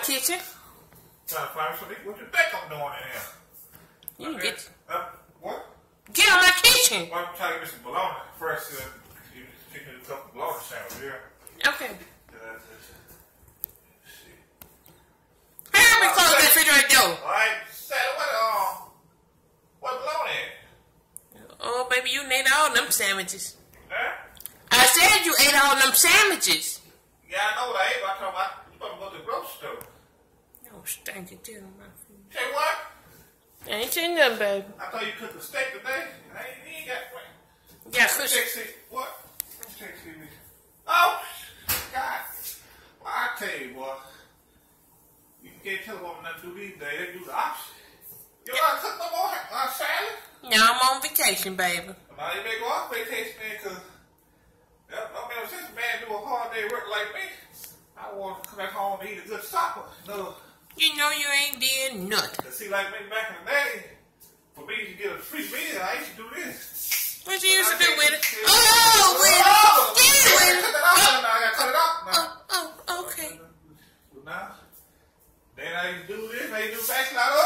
kitchen. Trying to find something. What you think I'm doing in here? You can get... What? Get on my kitchen. Well, I'm trying to get some bologna. First, you take a couple bologna sandwiches here. Okay. Hurry up and close that refrigerator door. Alright, Sally, what bologna at? Oh, baby, you ate all them sandwiches. Huh? I said you ate all them sandwiches. Yeah, I know what I ate, but I'm talking about you supposed to go to the grocery store. Oh, stinky too, my food. Say what? I ain't seen nothing, baby. I thought you cooked a steak today. You ain't got one. Yeah, what? Oh, God. Well, I tell you, boy. You can't tell a woman not to do these days. They do the opposite. You know how to cook no more salad? No, I'm on vacation, baby. Now you may go off vacation, man, because since a man do a hard day work like me, I want to come back home and eat a good supper. No. You know you ain't did nothing. See, like me back in the day, for me to get a free meal, I used to do this. What you used to do with it? Oh, with it. Yeah, with it. I gotta cut it off now. Oh, okay. Now, then I used to do this, I used to do backslide